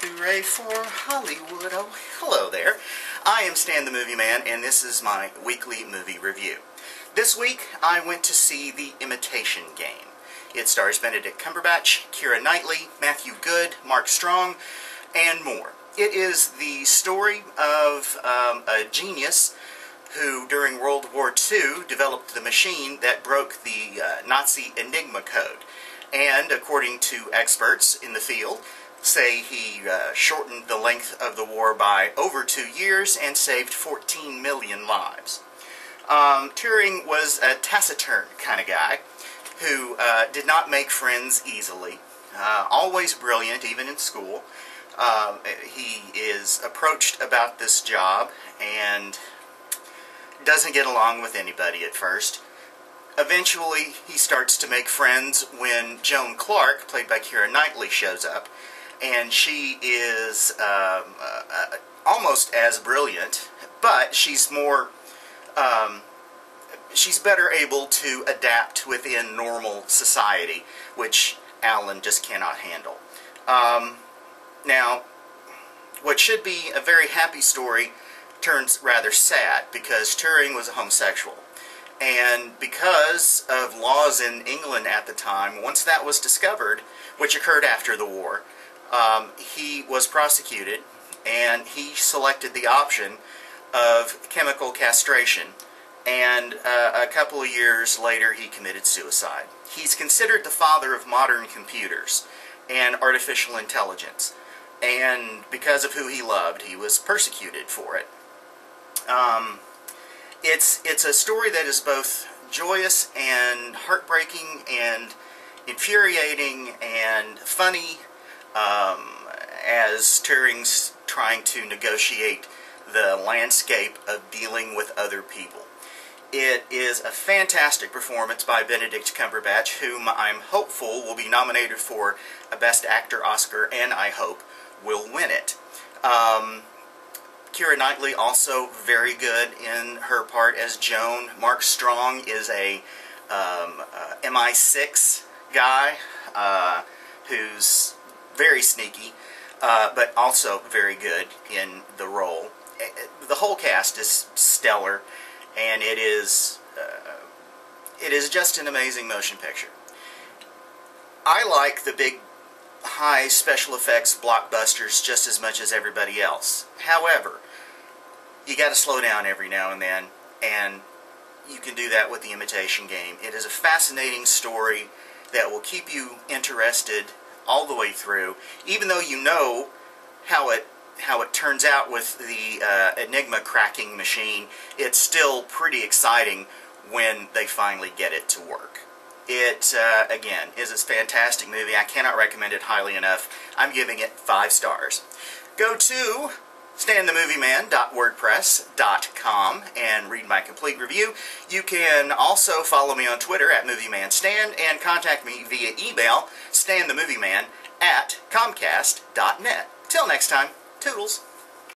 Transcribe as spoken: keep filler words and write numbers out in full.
Hooray for Hollywood. Oh, hello there. I am Stan the Movie Man, and this is my weekly movie review. This week, I went to see The Imitation Game. It stars Benedict Cumberbatch, Keira Knightley, Matthew Goode, Mark Strong, and more. It is the story of um, a genius who, during World War Two, developed the machine that broke the uh, Nazi Enigma code. And, according to experts in the field, say he uh, shortened the length of the war by over two years and saved fourteen million lives. Um, Turing was a taciturn kind of guy who uh, did not make friends easily, uh, always brilliant even in school. Uh, he is approached about this job and doesn't get along with anybody at first. Eventually, he starts to make friends when Joan Clark, played by Keira Knightley, shows up, and she is um, uh, uh, almost as brilliant, but she's more, um, she's better able to adapt within normal society, which Alan just cannot handle. Um, now, what should be a very happy story turns rather sad, because Turing was a homosexual. And because of laws in England at the time, once that was discovered, which occurred after the war, um, he was prosecuted, and he selected the option of chemical castration. And uh, a couple of years later, he committed suicide. He's considered the father of modern computers and artificial intelligence. And because of who he loved, he was persecuted for it. Um... It's, it's a story that is both joyous and heartbreaking and infuriating and funny, um, as Turing's trying to negotiate the landscape of dealing with other people. It is a fantastic performance by Benedict Cumberbatch, whom I'm hopeful will be nominated for a Best Actor Oscar, and I hope will win it. Um... Keira Knightley also very good in her part as Joan. Mark Strong is a um, uh, M I six guy uh, who's very sneaky, uh, but also very good in the role. The whole cast is stellar, and it is uh, it is just an amazing motion picture. I like the big high special effects blockbusters just as much as everybody else. However, you got to slow down every now and then, and you can do that with The Imitation Game. It is a fascinating story that will keep you interested all the way through, even though you know how it how it turns out with the uh, Enigma cracking machine. It's still pretty exciting when they finally get it to work. It, uh, again, is a fantastic movie. I cannot recommend it highly enough. I'm giving it five stars. Go to stan the movie man dot wordpress dot com and read my complete review. You can also follow me on Twitter at MovieManStan and contact me via email, stanthemovieman at comcast dot net. Till next time, toodles.